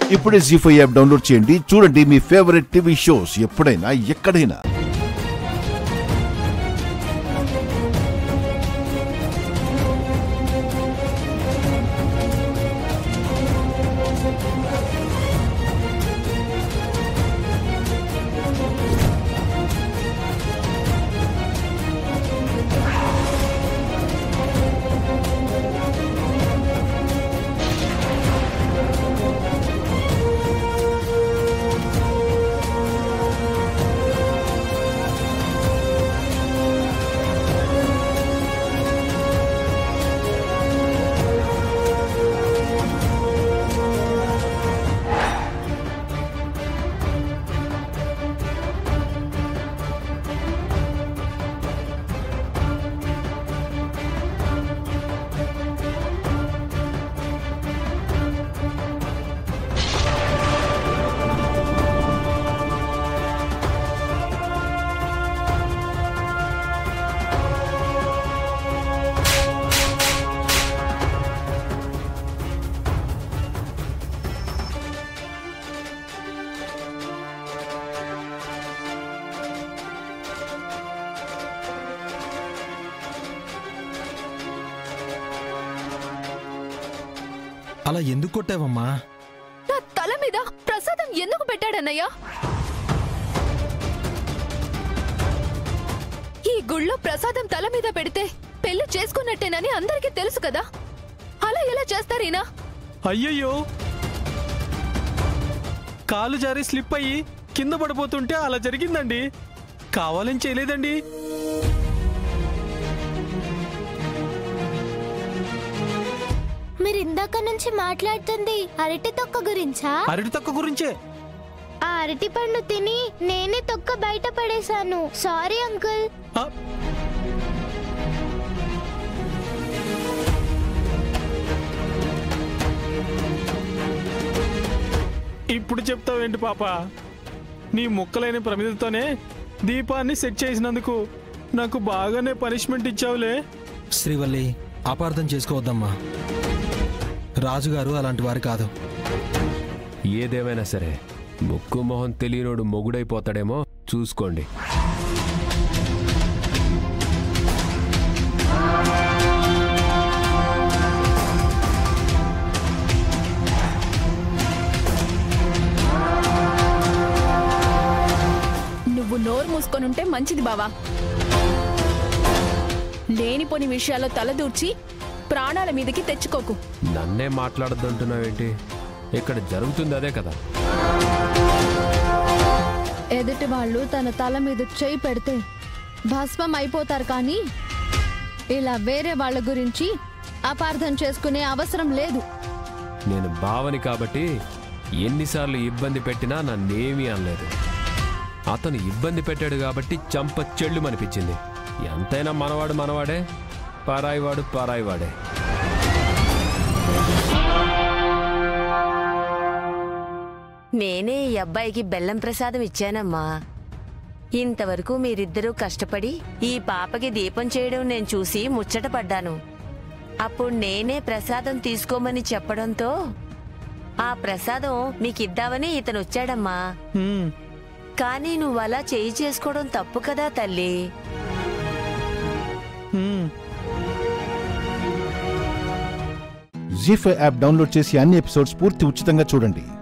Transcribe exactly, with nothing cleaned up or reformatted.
ఇప్పుడే G five app download చేయండి, చూడండి మీ ఫేవరెట్ టీవీ షోస్ ఎప్పుడైనా ఎక్కడైనా. అలా ఎందుకు కొట్టావమ్మా? నా తల మీద ప్రసాదం ఎందుకు పెట్టాడన్నయ్యా? ఈ గుళ్ళో ప్రసాదం తల మీద పెడితే పెళ్లి చేసుకున్నట్టేనని అందరికీ తెలుసు కదా, అలా ఎలా చేస్తారీనా? అయ్యయ్యో, కాలు జారి స్లిప్ అయ్యి కింద పడిపోతుంటే అలా జరిగిందండి, కావాలని చేయలేదండి. మీరు ఇందాక నుంచి మాట్లాడుతుంది అరటి తొక్క గురించా? అరటి తొక్క గురించే. ఆ అరటి పండు తిని నేనే తొక్క బయట పడేశాను. Sorry uncle. ఇప్పుడు చెప్తావేంటి పాప? నీ ముక్కలైన ప్రమిదతోనే దీపాన్ని సెట్ చేసినందుకు నాకు బాగానే పనిష్మెంట్ ఇచ్చావులే. శ్రీవల్లి, అపార్థం చేసుకోవద్దమ్మా, రాజుగారు అలాంటి వారు కాదు. ఏదేమైనా సరే ముక్కు మొహం తెలియనోడు మొగుడైపోతాడేమో చూసుకోండి. నువ్వు నోరు మూసుకొనుంటే మంచిది బావా. లేనిపోని విషయాల్లో తలదూర్చి ప్రాణాల మీదకి తెచ్చుకోకు. నన్నే మాట్లాడద్దంటున్నావేంటి? ఇక్కడ జరుగుతుంది అదే కదా. ఎదుటి వాళ్ళు తన తల మీద చేయి పెడితే భస్మం అయిపోతారు, కానీ ఇలా వేరే వాళ్ళ గురించి అపార్థం చేసుకునే అవసరం లేదు. నేను భావని కాబట్టి ఎన్నిసార్లు ఇబ్బంది పెట్టినా నన్నేమీ అనలేదు. అతను ఇబ్బంది పెట్టాడు కాబట్టి చంప చెల్లుమనిపించింది. ఎంతైనా మనవాడు మనవాడే, పారాయివాడు పారాయివాడే. నేనే ఈ అబ్బాయికి బెల్లం ప్రసాదం ఇచ్చానమ్మా. ఇంతవరకు మీరిద్దరూ కష్టపడి ఈ పాపకి దీపం చేయడం నేను చూసి ముచ్చటపడ్డాను. అప్పుడు నేనే ప్రసాదం తీసుకోమని చెప్పడంతో ఆ ప్రసాదం మీకిద్దామని ఇతను వచ్చాడమ్మా. కానీ నువ్వలా చేయి చేసుకోవడం తప్పు కదా తల్లి. జీ ఫైవ్ యాప్ డౌన్లోడ్ చేసి అన్ని ఎపిసోడ్స్ పూర్తి ఉచితంగా చూడండి.